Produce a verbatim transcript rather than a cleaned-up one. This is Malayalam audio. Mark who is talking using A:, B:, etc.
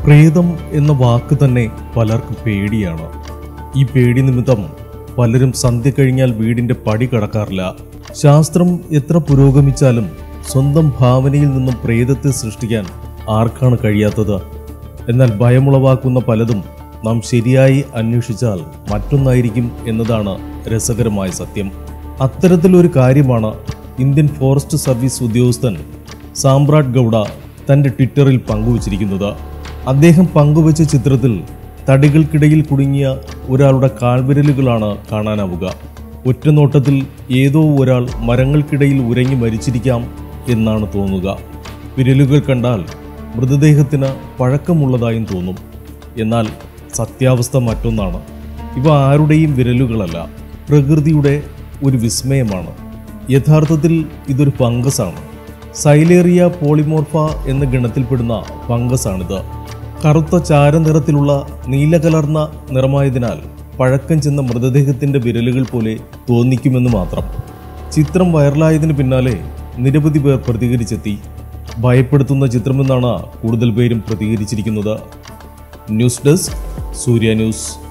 A: പ്രേതം എന്ന വാക്ക് തന്നെ പലർക്കും പേടിയാണ്. ഈ പേടി നിമിത്തം പലരും സന്ധ്യ കഴിഞ്ഞാൽ വീടിന്റെ പടി കടക്കാറില്ല. ശാസ്ത്രം എത്ര പുരോഗമിച്ചാലും സ്വന്തം ഭാവനയിൽ നിന്നും പ്രേതത്തെ സൃഷ്ടിക്കാൻ ആർക്കാണ് കഴിയാത്തത്? എന്നാൽ ഭയമുളവാക്കുന്ന പലതും നാം ശരിയായി അന്വേഷിച്ചാൽ മറ്റൊന്നായിരിക്കും എന്നതാണ് രസകരമായ സത്യം. അത്തരത്തിലൊരു കാര്യമാണ് ഇന്ത്യൻ ഫോറസ്റ്റ് സർവീസ് ഉദ്യോഗസ്ഥൻ സാമ്രാട്ട് ഗൗഡ തൻ്റെ ട്വിറ്ററിൽ പങ്കുവച്ചിരിക്കുന്നത്. അദ്ദേഹം പങ്കുവച്ച ചിത്രത്തിൽ തടികൾക്കിടയിൽ കുടുങ്ങിയ ഒരാളുടെ കാൽവിരലുകളാണ് കാണാനാവുക. ഒറ്റനോട്ടത്തിൽ ഏതോ ഒരാൾ മരങ്ങൾക്കിടയിൽ ഉരങ്ങി മരിച്ചിരിക്കാം എന്നാണ് തോന്നുക. വിരലുകൾ കണ്ടാൽ മൃതദേഹത്തിന് പഴക്കമുള്ളതായും തോന്നും. എന്നാൽ സത്യാവസ്ഥ മറ്റൊന്നാണ്. ഇവ ആരുടെയും വിരലുകളല്ല, പ്രകൃതിയുടെ ഒരു വിസ്മയമാണ്. യഥാർത്ഥത്തിൽ ഇതൊരു ഫംഗസാണ്. സൈലേറിയ പോളിമോർഫ എന്ന ഗണത്തിൽപ്പെടുന്ന ഫംഗസാണിത്. കറുത്ത ചാരനിറത്തിലുള്ള നീലകലർന്ന നിറമായതിനാൽ പഴക്കം ചെന്ന മൃതദേഹത്തിൻ്റെ വിരലുകൾ പോലെ തോന്നിക്കുമെന്ന് മാത്രം. ചിത്രം വൈറലായതിനു പിന്നാലെ നിരവധി പേർ പ്രതികരിച്ചെത്തി. ഭയപ്പെടുത്തുന്ന ചിത്രമെന്നാണ് കൂടുതൽ പേരും പ്രതികരിച്ചിരിക്കുന്നത്. News desk, Surya news.